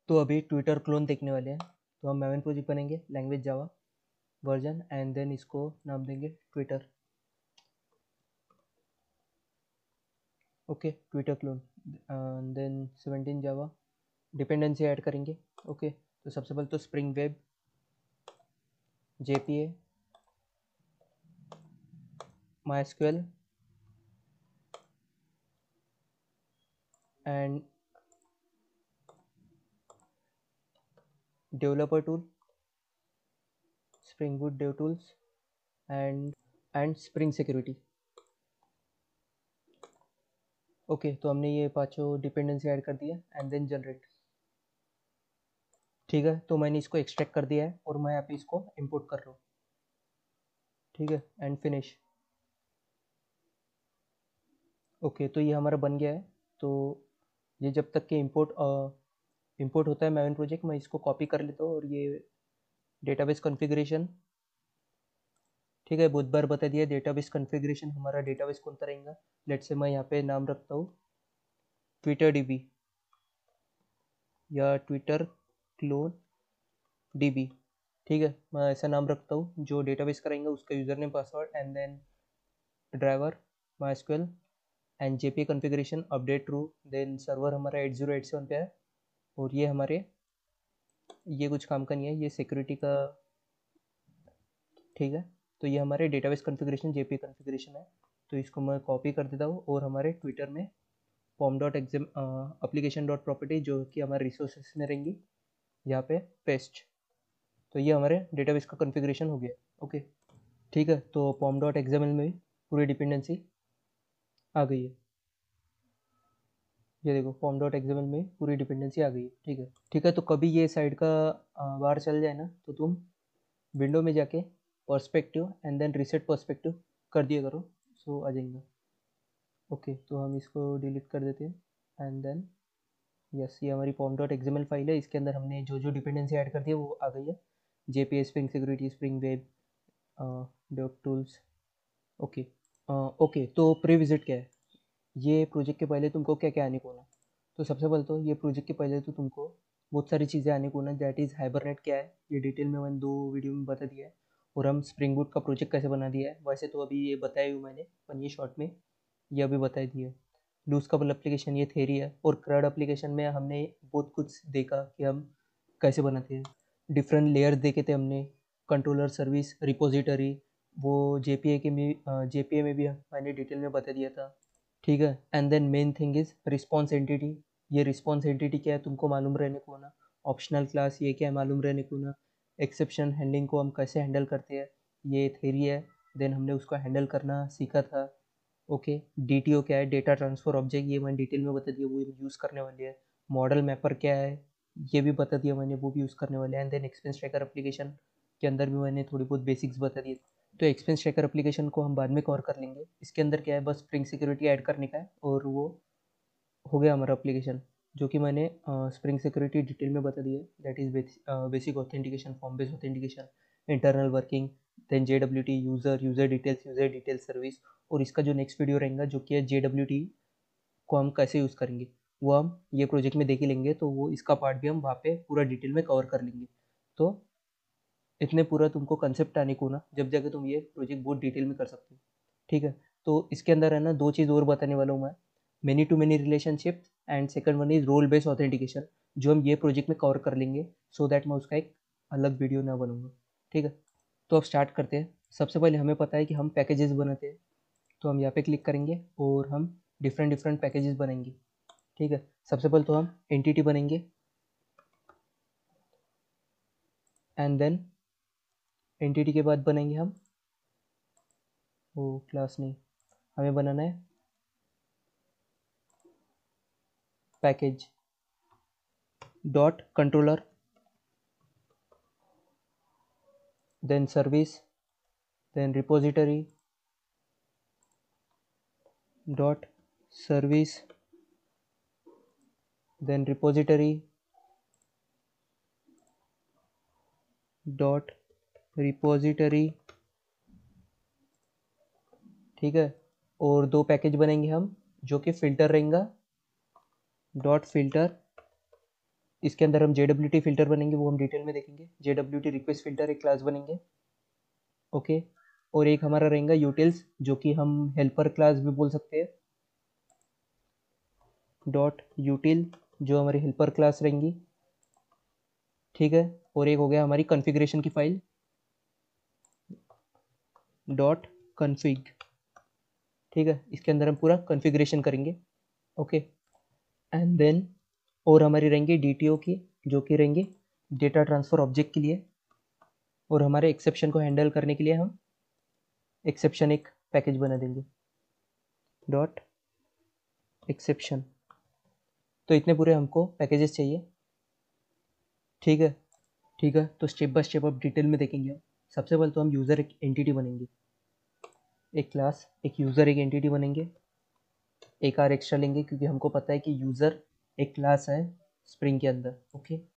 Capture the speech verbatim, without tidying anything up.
तो अभी Twitter clone देखने वाले हैं। तो हम मैवन प्रोजेक्ट बनेंगे, language Java, version, and then इसको नाम देंगे Twitter. Okay, Twitter clone, then seventeen Java, dependency add करेंगे। ओके, तो सबसे पहले तो Spring web, JPA, MySQL and developer tool, Spring boot dev tools and and Spring security. Okay, तो हमने ये पांचों डिपेंडेंसी ऐड कर दिया एंड देन जनरेट। ठीक है, तो मैंने इसको एक्सट्रैक्ट कर दिया है और मैं यहाँ पे इसको इंपोर्ट कर रहा हूँ। ठीक है, एंड फिनिश। ओके, तो ये हमारा बन गया है। तो ये जब तक कि इंपोर्ट इंपोर्ट होता है मैवन प्रोजेक्ट, मैं इसको कॉपी कर लेता हूँ और ये डेटाबेस कॉन्फ़िगरेशन। ठीक है, बहुत बार बता दिया डेटाबेस कॉन्फ़िगरेशन, हमारा डेटाबेस कौन सा रहेगा। लेट्स से मैं यहाँ पे नाम रखता हूँ ट्विटर डीबी या ट्विटर क्लोन डीबी। ठीक है, मैं ऐसा नाम रखता हूँ। जो डेटाबेस करेंगे उसका user name, password and then driver, MySQL and JP configuration update true. Then server हमारा एट ज़ीरो एट सेवन पे है और ये हमारे ये कुछ काम का नहीं है, ये सिक्योरिटी का। ठीक है, तो ये हमारे डेटाबेस कॉन्फ़िगरेशन जेपी कॉन्फ़िगरेशन है। तो इसको मैं कॉपी कर देता हूँ और हमारे ट्विटर में form dot exam application dot property जो कि हमारे रिसोर्सेस में रहेंगी, यहाँ पे पेस्ट। तो ये हमारे डेटाबेस का कॉन्फ़िगरेशन हो गया। ओके, ठीक है, तो फॉर्म डॉट एग्जामल में पूरी डिपेंडेंसी आ गई है। ये देखो, फॉर्म डॉट एक्सएमएल में पूरी डिपेंडेंसी आ गई है। ठीक है, ठीक है, तो कभी ये साइड का बाहर चल जाए ना, तो तुम विंडो में जाके perspective and then reset perspective कर दिया करो, सो आ जाएंगे। ओके, तो हम इसको डिलीट कर देते हैं एंड देन यस, ये हमारी फॉर्म डॉट एक्सएमएल फाइल है। इसके अंदर हमने जो जो डिपेंडेंसी ऐड कर दी है वो आ गई है। JPA, Spring security, Spring web, dev tools. Okay, okay, तो प्री विजिट क्या है, ये प्रोजेक्ट के पहले तुमको क्या क्या आने को होना। तो सबसे पहले तो ये प्रोजेक्ट के पहले तो तुमको बहुत सारी चीज़ें आने को होना। दैट इज़ हाइबरनेट क्या है, ये डिटेल में मैंने दो वीडियो में बता दिया है। और हम स्प्रिंग बूट का प्रोजेक्ट कैसे बना दिया है, वैसे तो अभी ये बताया हूँ मैंने, पर ये शॉर्ट में ये अभी बता दिया है। लूज कपल एप्लीकेशन ये थेरी है, और क्रड एप्लीकेशन में हमने बहुत कुछ देखा कि हम कैसे बनाते हैं। डिफरेंट लेयर्स देखे थे हमने, कंट्रोलर, सर्विस, रिपोजिटरी, वो जेपीए के में जेपीए में भी मैंने डिटेल में बता दिया था। ठीक है, and then main thing is response entity. ये रिस्पॉन्स एंटिटी क्या है तुमको मालूम रहने को ना। ऑप्शनल क्लास ये क्या है मालूम रहने को ना। एक्सेप्शन हैंडलिंग को हम कैसे हैंडल करते हैं, ये थेरी है। देन हमने उसको हैंडल करना सीखा था। ओके, डीटीओ क्या है, डेटा ट्रांसफर ऑब्जेक्ट, ये मैंने डिटेल में बता दिया, वो यूज़ करने वाली है। मॉडल मैपर क्या है, ये भी बता दिया मैंने, वो भी यूज़ करने वाले हैं। And then expense tracker application के अंदर भी मैंने थोड़ी बहुत बेसिक्स बता दिए। तो एक्सपेंस ट्रैकर एप्लीकेशन को हम बाद में कवर कर लेंगे। इसके अंदर क्या है, बस स्प्रिंग सिक्योरिटी ऐड करने का है और वो हो गया हमारा एप्लीकेशन, जो कि मैंने स्प्रिंग सिक्योरिटी डिटेल में बता दिया है। That is basic authentication, form based authentication, internal working, then J W T, user user details, user detail service. और इसका जो नेक्स्ट वीडियो रहेगा जो कि है जे डब्ल्यू टी को हम कैसे यूज़ करेंगे, वो हम ये प्रोजेक्ट में देख ही लेंगे। तो वो इसका पार्ट भी हम वहाँ पे पूरा डिटेल में कवर कर लेंगे। तो इतने पूरा तुमको कंसेप्ट आने को ना, जब जाके तुम ये प्रोजेक्ट बहुत डिटेल में कर सकते हो। ठीक है, तो इसके अंदर है ना दो चीज़ और बताने वाला हूँ मैं, many to many relationship and second one is role based authentication, जो हम ये प्रोजेक्ट में कवर कर लेंगे, सो दैट मैं उसका एक अलग वीडियो ना बनूंगा। ठीक है, तो अब स्टार्ट करते हैं। सबसे पहले हमें पता है कि हम पैकेजेस बनाते हैं, तो हम यहाँ पे क्लिक करेंगे और हम डिफरेंट डिफरेंट पैकेजेस बनाएंगे। ठीक है, सबसे पहले तो हम एंटिटी बनेंगे एंड देन एंटिटी के बाद बनाएंगे हम, वो क्लास नहीं, हमें बनाना है package dot controller, then service, then repository dot service, then repository dot repository। ठीक है, और दो पैकेज बनेंगे हम, जो कि फिल्टर रहेगा डॉट फिल्टर इसके अंदर हम जे डब्ल्यू टी फिल्टर बनेंगे, वो हम डिटेल में देखेंगे। J W T request filter एक क्लास बनेंगे, ओके। और एक हमारा रहेगा यूटिल्स, जो कि हम हेल्पर क्लास भी बोल सकते हैं, डॉट यूटिल, जो हमारी हेल्पर क्लास रहेंगी, ठीक है। और एक हो गया हमारी कॉन्फ़िगरेशन की फाइल, डॉट कॉन्फ़िग, ठीक है। इसके अंदर हम पूरा कॉन्फ़िगरेशन करेंगे, ओके। एंड देन और हमारी रहेंगी डी टी ओ की, जो कि रहेंगी डेटा ट्रांसफ़र ऑब्जेक्ट के लिए, और हमारे एक्सेप्शन को हैंडल करने के लिए हम एक्सेप्शन एक पैकेज बना देंगे, डॉट एक्सेप्शन। तो इतने पूरे हमको पैकेजेस चाहिए, ठीक है। ठीक है, तो स्टेप बाय स्टेप अब डिटेल में देखेंगे हम। सबसे पहले तो हम यूज़र एक एंटिटी बनेंगे, एक क्लास, एक यूज़र एक एंटिटी बनेंगे, एक आर एक्स्ट्रा लेंगे, क्योंकि हमको पता है कि यूज़र एक क्लास है स्प्रिंग के अंदर, ओके।